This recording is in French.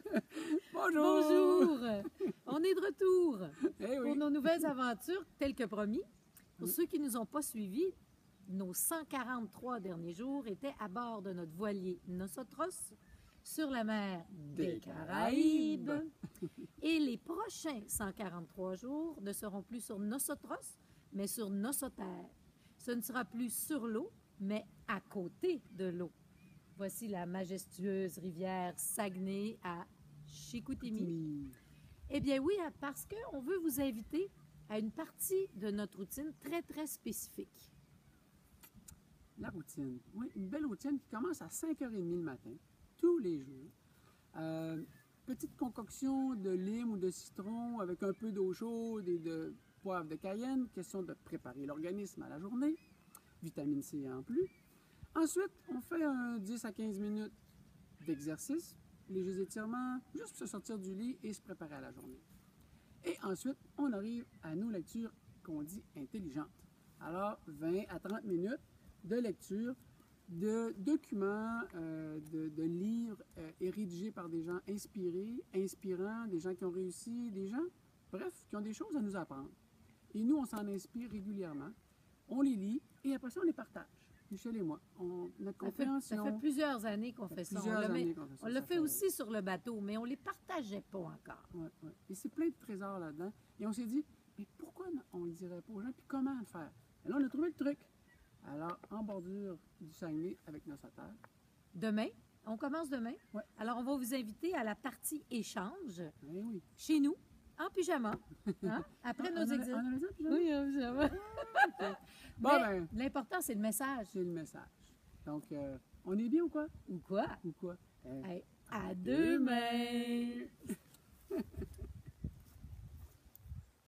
Bonjour! Bonjour! On est de retour Eh pour oui. nos nouvelles aventures, telles que promis. Pour ceux qui ne nous ont pas suivis, nos 143 derniers jours étaient à bord de notre voilier Nosotros sur la mer des Caraïbes. Et les prochains 143 jours ne seront plus sur Nosotros, mais sur Nosotère. Ce ne sera plus sur l'eau, mais à côté de l'eau. Voici la majestueuse rivière Saguenay à Chicoutimi. Eh bien oui, parce qu'on veut vous inviter à une partie de notre routine très, très spécifique. La routine. Oui, une belle routine qui commence à 5h30 le matin, tous les jours. Petite concoction de lime ou de citron avec un peu d'eau chaude et de poivre de Cayenne. Question de préparer l'organisme à la journée. Vitamine C en plus. Ensuite, on fait un 10 à 15 minutes d'exercice, légers étirements, juste pour se sortir du lit et se préparer à la journée. Et ensuite, on arrive à nos lectures qu'on dit intelligentes. Alors, 20 à 30 minutes de lecture de documents, de livres rédigés par des gens inspirés, inspirants, des gens qui ont réussi, des gens, bref, qui ont des choses à nous apprendre. Et nous, on s'en inspire régulièrement. On les lit et après ça, on les partage. Michel et moi, notre compréhension. Ça fait plusieurs années qu'on fait ça. On l'a fait aussi sur le bateau, mais on ne les partageait pas encore. Ouais, ouais. Et c'est plein de trésors là-dedans. Et on s'est dit, mais pourquoi on ne le dirait pas aux gens, puis comment le faire? Et là, on a trouvé le truc. Alors, en bordure du Saguenay avec nos sauteurs. Demain, on commence demain. Ouais. Alors, on va vous inviter à la partie échange Eh oui. chez nous, en pyjama, hein, après nos exercices. On avait ça, pyjama? Oui, en pyjama. Okay. Bon, Mais ben, l'important, c'est le message. c'est le message. Donc, on est bien ou quoi? Ou quoi? Ou quoi? Hey, à demain!